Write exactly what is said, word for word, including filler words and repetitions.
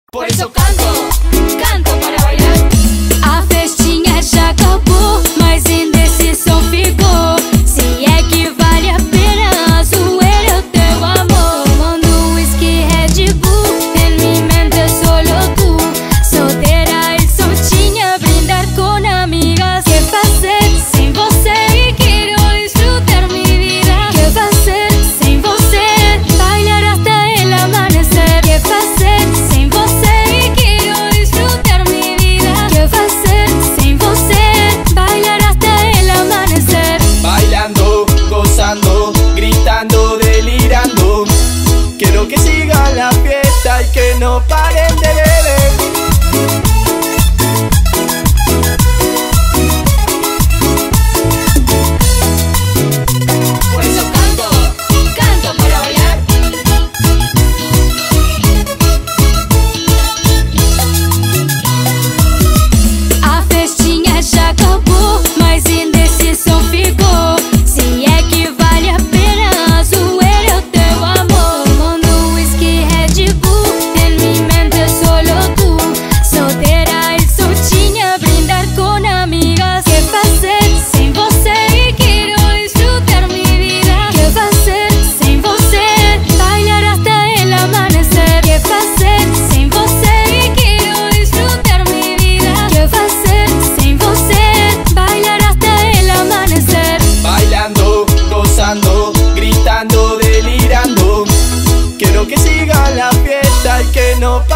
Por isso canto, canto para bailar. A festinha já acabou, mas indecisão ficou. Se é que vale a pena a zoeira o teu amor. Tomando whisky, Red Bull, en mi mente solo tú. Solteira e soltinha, brindar com amigas. Que fazer sem você e quero disfrutar mi vida. Que fazer sem você, bailar hasta el amanecer. Que fazer sem você e quero disfrutar mi vida. Que fazer sem você, bailar hasta el amanecer. Bailando, gozando, gritando, delirando. Quiero que siga la fiesta y que no paren de beber. Por isso canto, canto para bailar. A festinha já acabou, mas indecisão ficou. Se é que vale a pena a zoeira o teu amor. Tomando whisky, Red Bull, en mi mente solo tú. Solteira e soltinha, brindar com amigas. Que fazer sem você e quero disfrutar mi vida. Que fazer sem você, bailar hasta el amanecer. Que fazer sem você e quero disfrutar mi vida. Que fazer sem você, bailar hasta el amanecer. Bailando, gozando, gritando, delirando. Quiero que siga la fiesta y que no